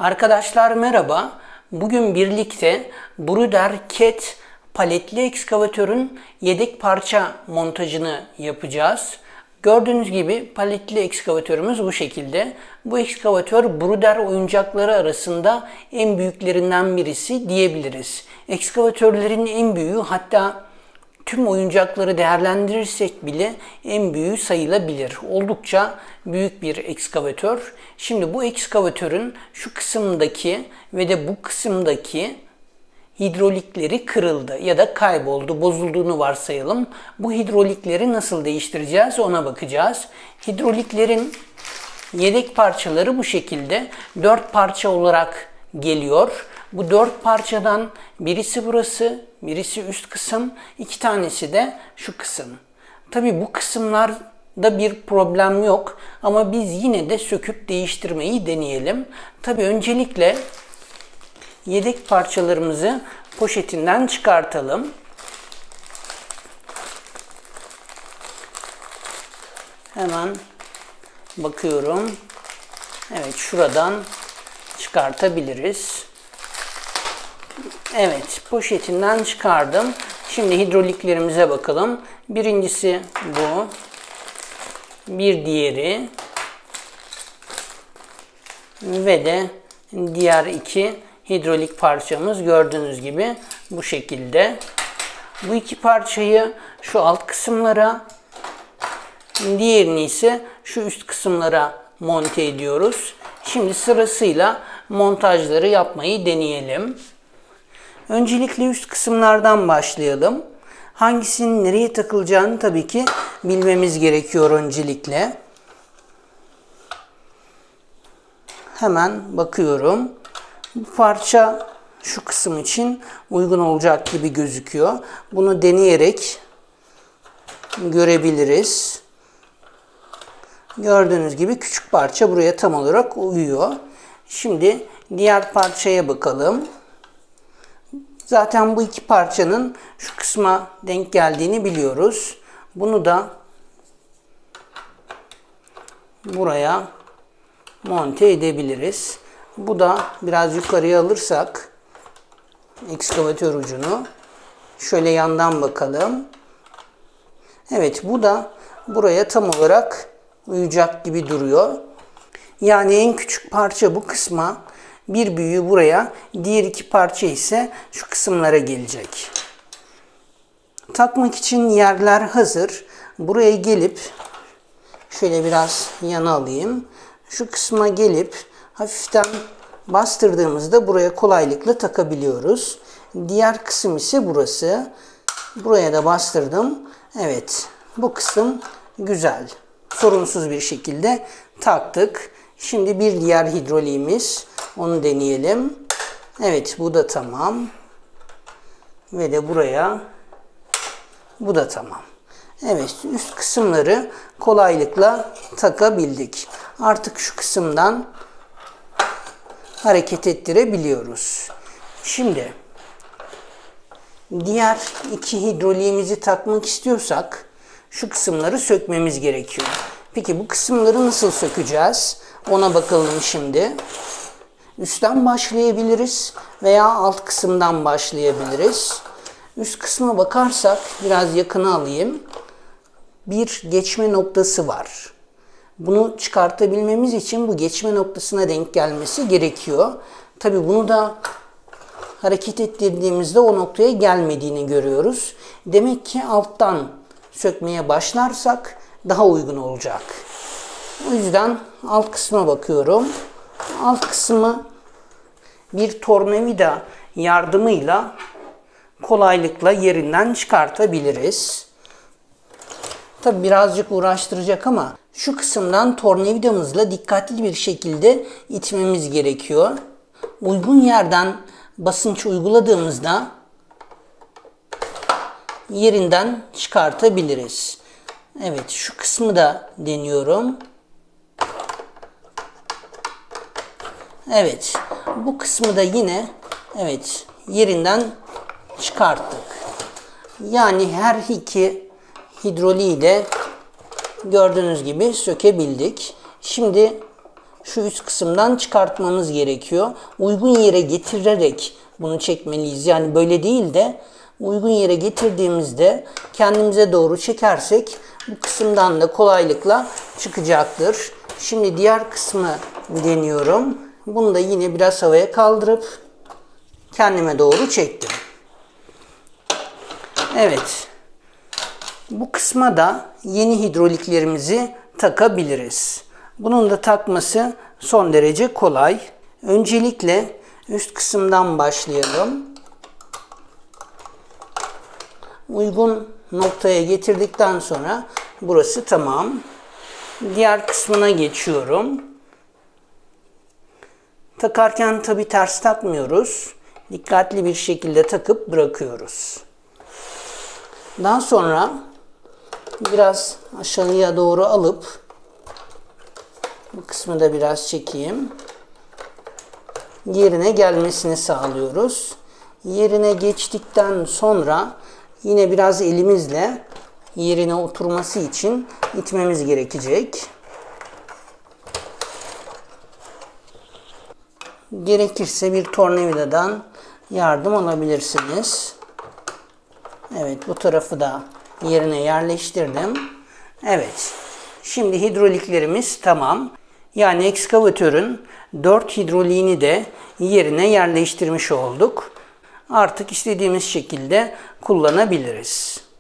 Arkadaşlar merhaba. Bugün birlikte Bruder Cat paletli ekskavatörün yedek parça montajını yapacağız. Gördüğünüz gibi paletli ekskavatörümüz bu şekilde. Bu ekskavatör Bruder oyuncakları arasında en büyüklerinden birisi diyebiliriz. Ekskavatörlerin en büyüğü, hatta tüm oyuncakları değerlendirirsek bile en büyüğü sayılabilir. Oldukça büyük bir ekskavatör. Şimdi bu ekskavatörün şu kısımdaki ve de bu kısımdaki hidrolikleri kırıldı ya da kayboldu, bozulduğunu varsayalım. Bu hidrolikleri nasıl değiştireceğiz ona bakacağız. Hidroliklerin yedek parçaları bu şekilde 4 parça olarak geliyor. Bu 4 parçadan birisi burası, birisi üst kısım, 2 tanesi de şu kısım. Tabii bu kısımlarda bir problem yok ama biz yine de söküp değiştirmeyi deneyelim. Tabii öncelikle yedek parçalarımızı poşetinden çıkartalım. Hemen bakıyorum. Evet, şuradan çıkartabiliriz. Evet, poşetinden çıkardım. Şimdi hidroliklerimize bakalım. Birincisi bu. Bir diğeri. Ve de diğer iki hidrolik parçamız gördüğünüz gibi bu şekilde. Bu iki parçayı şu alt kısımlara, diğerini ise şu üst kısımlara monte ediyoruz. Şimdi sırasıyla montajları yapmayı deneyelim. Öncelikle üst kısımlardan başlayalım. Hangisinin nereye takılacağını tabii ki bilmemiz gerekiyor öncelikle. Hemen bakıyorum. Bu parça şu kısım için uygun olacak gibi gözüküyor. Bunu deneyerek görebiliriz. Gördüğünüz gibi küçük parça buraya tam olarak uyuyor. Şimdi diğer parçaya bakalım. Zaten bu iki parçanın şu kısma denk geldiğini biliyoruz. Bunu da buraya monte edebiliriz. Bu da biraz yukarıya alırsak ekskavatör ucunu şöyle yandan bakalım. Evet, bu da buraya tam olarak uyacak gibi duruyor. Yani en küçük parça bu kısma, bir büyüğü buraya, diğer iki parça ise şu kısımlara gelecek. Takmak için yerler hazır. Buraya gelip şöyle biraz yana alayım. Şu kısma gelip hafiften bastırdığımızda buraya kolaylıkla takabiliyoruz. Diğer kısım ise burası. Buraya da bastırdım. Evet, bu kısım güzel. Sorunsuz bir şekilde taktık. Şimdi bir diğer hidroliğimiz. Onu deneyelim. Evet, bu da tamam. Ve de buraya. Bu da tamam. Evet, üst kısımları kolaylıkla takabildik. Artık şu kısımdan hareket ettirebiliyoruz. Şimdi diğer iki hidroliğimizi takmak istiyorsak şu kısımları sökmemiz gerekiyor. Peki bu kısımları nasıl sökeceğiz? Ona bakalım şimdi. Üstten başlayabiliriz veya alt kısımdan başlayabiliriz. Üst kısma bakarsak biraz yakına alayım. Bir geçme noktası var. Bunu çıkartabilmemiz için bu geçme noktasına denk gelmesi gerekiyor. Tabii bunu da hareket ettirdiğimizde o noktaya gelmediğini görüyoruz. Demek ki alttan sökmeye başlarsak daha uygun olacak. O yüzden alt kısma bakıyorum. Alt kısmı bir tornavida yardımıyla kolaylıkla yerinden çıkartabiliriz. Tabi birazcık uğraştıracak ama şu kısımdan tornavidamızla dikkatli bir şekilde itmemiz gerekiyor. Uygun yerden basınç uyguladığımızda yerinden çıkartabiliriz. Evet, şu kısmı da deniyorum. Evet, bu kısmı da yine evet yerinden çıkarttık. Yani her iki hidroliği de gördüğünüz gibi sökebildik. Şimdi şu üst kısımdan çıkartmamız gerekiyor. Uygun yere getirerek bunu çekmeliyiz. Yani böyle değil de uygun yere getirdiğimizde kendimize doğru çekersek bu kısımdan da kolaylıkla çıkacaktır. Şimdi diğer kısmı deniyorum. Bunu da yine biraz havaya kaldırıp kendime doğru çektim. Evet. Bu kısma da yeni hidroliklerimizi takabiliriz. Bunun da takması son derece kolay. Öncelikle üst kısımdan başlayalım. Uygun noktaya getirdikten sonra burası tamam. Diğer kısmına geçiyorum. Takarken tabi ters takmıyoruz. Dikkatli bir şekilde takıp bırakıyoruz. Daha sonra biraz aşağıya doğru alıp bu kısmı da biraz çekeyim. Yerine gelmesini sağlıyoruz. Yerine geçtikten sonra yine biraz elimizle yerine oturması için itmemiz gerekecek. Gerekirse bir tornavidadan yardım alabilirsiniz. Evet, bu tarafı da yerine yerleştirdim. Evet, şimdi hidroliklerimiz tamam. Yani ekskavatörün 4 hidroliğini de yerine yerleştirmiş olduk. Artık istediğimiz şekilde kullanabiliriz.